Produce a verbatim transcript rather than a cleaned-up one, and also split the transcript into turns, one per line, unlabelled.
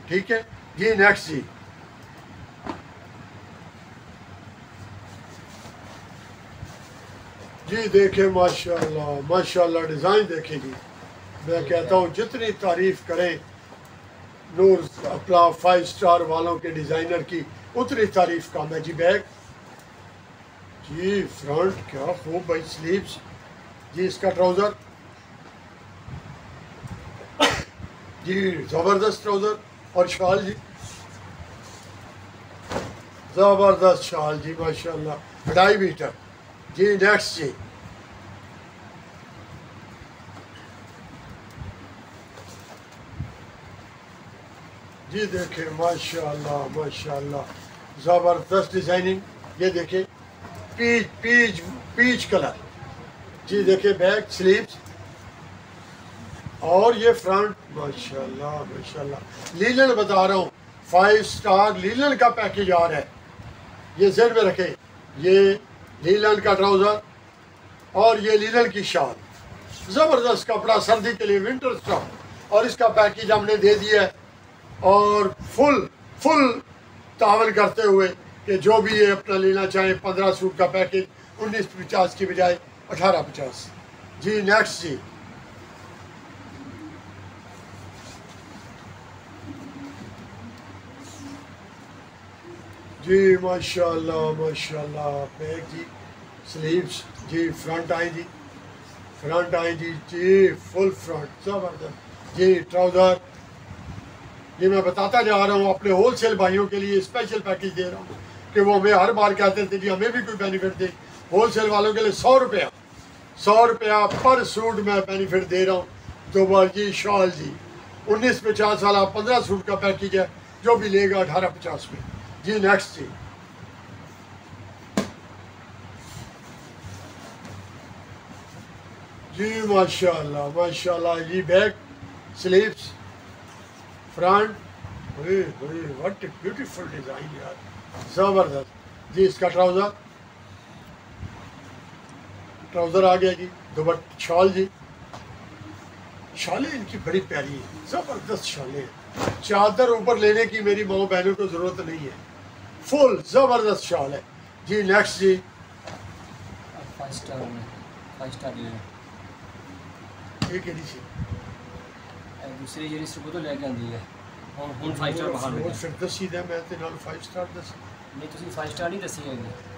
ठीक है जी। नेक्स्ट जी, जी देखें माशाल्लाह माशाल्लाह डिज़ाइन देखें जी। मैं कहता हूँ जितनी तारीफ करें नूर अपना फाइव स्टार वालों के डिज़ाइनर की उतनी तारीफ कम है जी। बैग जी, फ्रंट क्या खूब भाई, स्लीव्स जी, इसका ट्राउज़र जी, ज़बरदस्त ट्राउज़र और शाल जी, ज़बरदस्त शाल जी माशाल्लाह, ढाई मीटर जी। नेक्स्ट जी, जी देखें माशाल्लाह माशाल्लाह, ज़बरदस्त डिज़ाइनिंग। ये देखें पीच पीच पीच कलर जी। देखें बैक स्लीव्स और ये फ्रंट माशाल्लाह माशाल्लाह। लीलन बता रहा हूँ, फाइव स्टार लीलन का पैकेज आ रहा है, ये जेड में रखें। ये लीलन का ट्राउज़र और ये लीलन की शाल, ज़बरदस्त कपड़ा सर्दी के लिए, विंटर स्टॉक। और इसका पैकेज हमने दे दिया है और फुल फुल तावन करते हुए कि जो भी ये अपना लेना चाहें, पंद्रह सूट का पैकेज उन्नीस पचास की बजाय अठारह पचास जी। नेक्स्ट जी, जी माशाल्लाह माशाल्लाह, बैग जी, स्लीव्स जी, फ्रंट आए जी, फ्रंट आए जी जी, फुल फ्रंट ज़बरदस्त जी। ट्राउज़र ये मैं बताता जा रहा हूँ, अपने होलसेल भाइयों के लिए स्पेशल पैकेज दे रहा हूँ कि वो हमें हर बार कहते थे जी हमें भी कोई बेनिफिट दे। होलसेल वालों के लिए सौ रुपया सौ रुपया पर सूट मैं बेनिफिट दे रहा हूँ। तो बार जी शॉल जी, उन्नीस पचास वाला पंद्रह सूट का पैकेज है, जो भी लेगा अठारह पचास में जी। नेक्स्ट जी, जी माशाल्लाह माशाल्लाह जी, back sleeves front, what beautiful design यार, ज़बरदस्त जी। इसका ट्राउज़र ट्राउज़र आ गया जी, दुपट्टा शाल जी, शालें इनकी बड़ी प्यारी है, ज़बरदस्त शालें हैं। चादर ऊपर लेने की मेरी माओ बहनों को ज़रूरत नहीं है, फुल ज़बरदस्त शाल है जी। नेक्स्ट जी,
फाइव स्टार में फाइव स्टार ले
एक है जी,
दूसरी ਜਿਹੜੀ ਸੀ ਉਹ ਤੋਂ ਲੈ ਕੇ ਆਂਦੀ ਹੈ ਹੁਣ ਹੁਣ फाइव स्टार ਬਾਹਰ
फिर दसी दा मैं ते नाल फाइव स्टार दसी
नहीं तुसी फाइव स्टार नहीं दसी हैगी।